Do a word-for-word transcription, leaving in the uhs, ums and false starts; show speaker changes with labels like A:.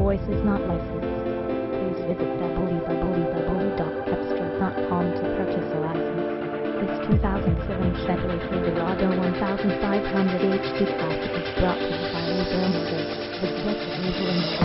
A: voice is not licensed. Please visit w w w dot cepstral dot com to purchase a license. This two thousand seven Chevrolet Silverado fifteen hundred H D Classic is brought to you by Abel Motors, the best of Abel